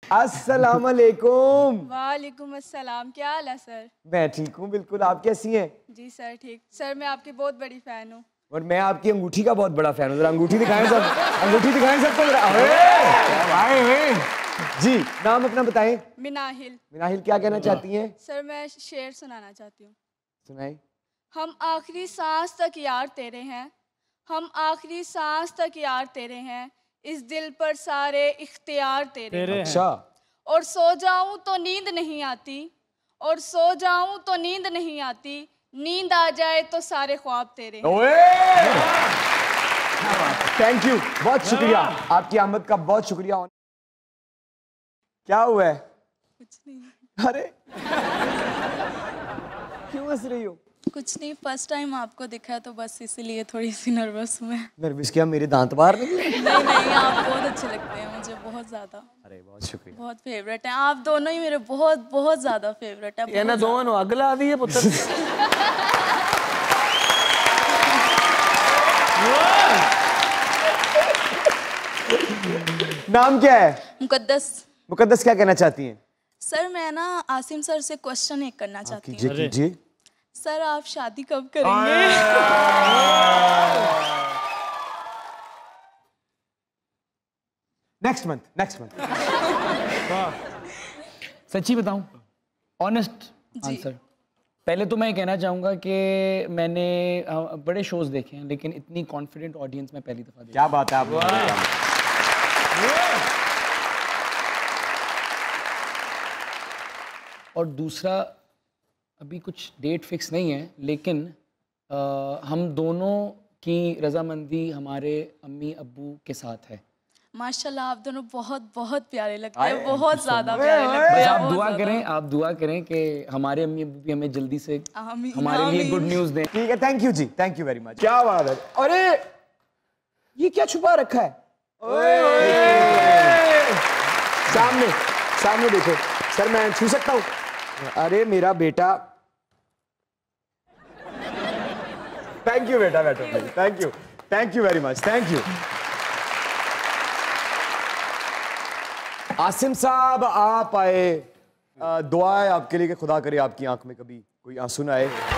अस्सलाम वालेकुम। वालेकुम अस्सलाम। क्या हाल है सर? मैं ठीक हूँ बिल्कुल, आप कैसी हैं? जी सर ठीक। सर मैं आपकी बहुत बड़ी फैन हूँ। और मैं आपकी अंगूठी का बहुत बड़ा फैन हूँ। जरा अंगूठी दिखाएं सब, अंगूठी दिखाएं सबको जरा। जी, नाम अपना बताएं। मिनाहिल। मिनाहिल, क्या कहना चाहती हैं? सर मैं शेर सुनाना चाहती हूँ। सुनाएं। हम आखिरी सांस तक यार तेरे हैं, हम आखिरी सांस तक यार तेरे हैं, इस दिल पर सारे इख्तियार तेरे हैं। अच्छा। और सो जाऊं तो नींद नहीं आती, और सो जाऊं तो नींद नहीं आती, नींद आ जाए तो सारे ख्वाब तेरे हैं। थैंक यू, बहुत शुक्रिया, आपकी आमद का बहुत शुक्रिया। क्या हुआ है? कुछ नहीं। अरे क्यों हंस रही हो? कुछ नहीं, फर्स्ट टाइम आपको दिखा है तो बस इसीलिए थोड़ी सी नर्वस हूँ मैं। नर्वस क्या, मेरे दांत बाहर निकले? नहीं नहीं, आप बहुत अच्छे लगते हैं मुझे, बहुत ज्यादा। अरे बहुत शुक्रिया। बहुत फेवरेट हैं आप दोनों ही, मेरे बहुत बहुत ज्यादा फेवरेट है। ये ना दोनों अगला दी है पुत्र। नाम क्या है? मुकद्दस। मुकद्दस, क्या कहना चाहती हैं? सर मैं ना आसिम सर से क्वेश्चन एक करना चाहती हूँ। कीजिए कीजिए। सर आप शादी कब करेंगे? Next month. सच्ची बताऊं, ऑनेस्ट आंसर, पहले तो मैं कहना चाहूँगा कि मैंने बड़े शोज देखे हैं लेकिन इतनी कॉन्फिडेंट ऑडियंस में पहली दफ़ा देखी। क्या बात है आप। और दूसरा, अभी कुछ डेट फिक्स नहीं है लेकिन हम दोनों की रजामंदी हमारे अम्मी अब्बू के साथ है। माशाल्लाह आप दोनों बहुत बहुत प्यारे लगते हैं, बहुत ज्यादा प्यारे लगते हैं। आप दुआ करें कि हमारे अम्मी अब्बू भी हमें जल्दी से हमारे लिए गुड न्यूज़ दें। ठीक है, थैंक यू जी, थैंक यू वेरी मच। क्या बात है। अरे ये क्या छुपा रखा है? सामने सामने देखो सर, मैं छू सकता हूँ? अरे मेरा बेटा, थैंक यू बेटा, बैठो, thank you very much, thank you. Asim साहब आप आए, दुआ है आपके लिए कि खुदा करे आपकी आंख में कभी कोई आंसू ना आए।